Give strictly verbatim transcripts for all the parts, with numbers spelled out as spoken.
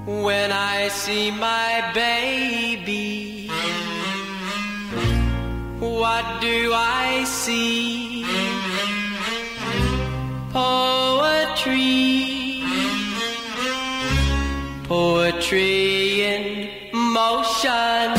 When I see my baby, what do I see? Poetry, poetry in motion,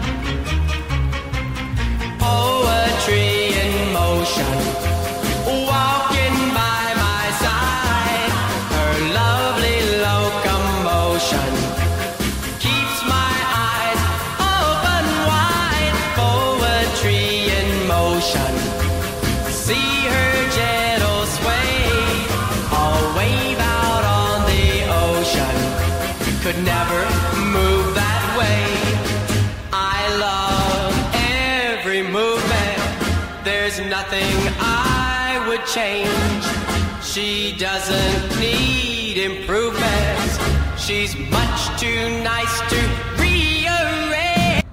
poetry in motion, walking by my side. Her lovely locomotion keeps my eyes open wide. Poetry in motion, see her gentle sway, all wave out on the ocean, could never move that way. I love every movement, there's nothing I would change. She doesn't need improvements, she's much too nice to rearrange.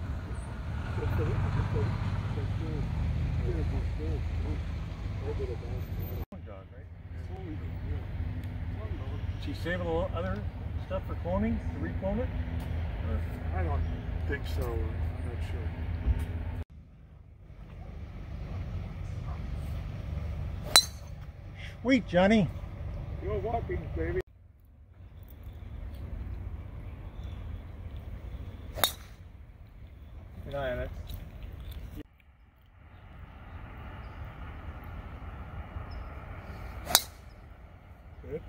She saving a lot other stuff for cloning, to reclone it? Or? I don't think so. I'm not sure. Sweet, Johnny. You're walking, baby. Good eye on it. Good.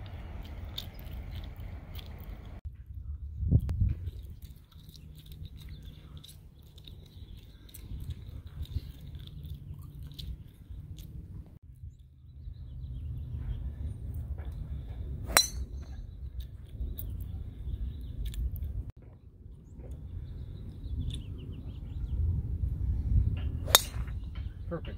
Perfect.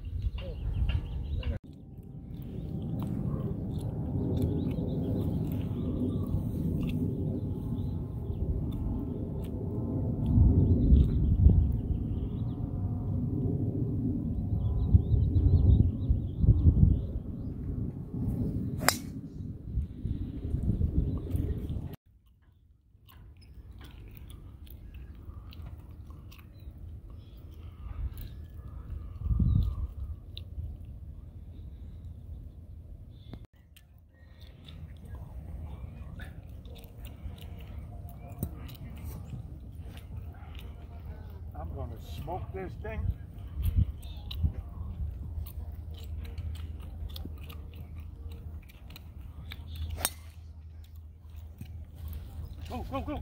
I'm going to smoke this thing. Go, go, go.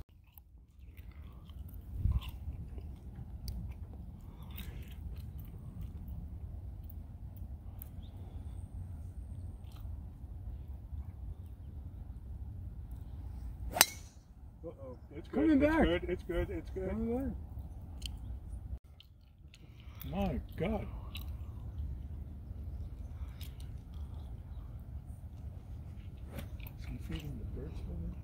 Uh-oh. It's good. Coming It's back. good. It's good. It's good. Coming back. My God. Is he feeding the birds for me?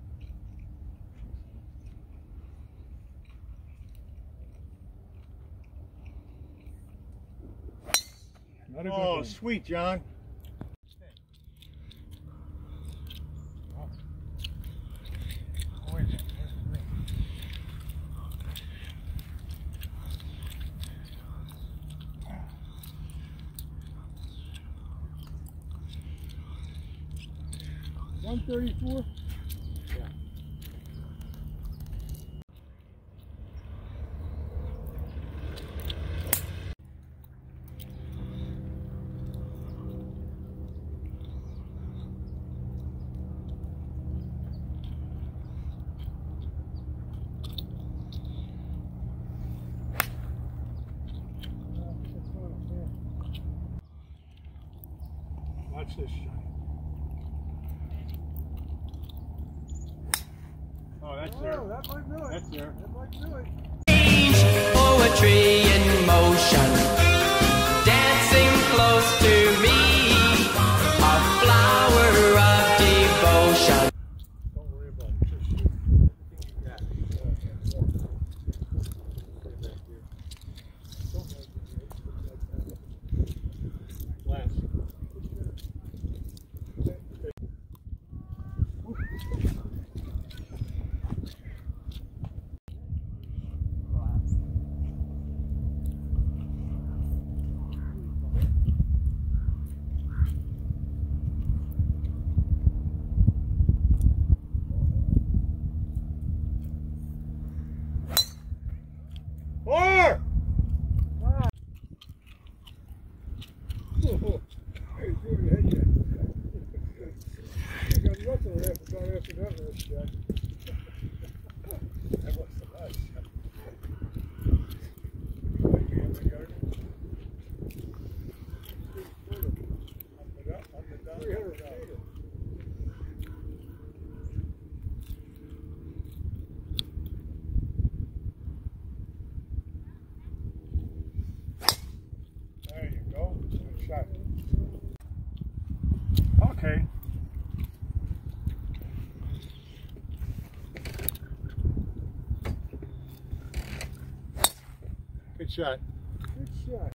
Not a good Oh, one. sweet, John. one thirty-four? Yeah. Watch this, Johnny. Oh, that's there. Oh, that might do it. That's there. That might do it. Poetry in motion, dancing close to me, a flower of devotion. Don't worry about it. Just shoot. Everything you got. Stay back here. Don't make it. Glass. shot. That was the last shot. Like me in the garden. Up and up, up and down, up and down. There you go. Good shot. Okay. Good shot. Good shot.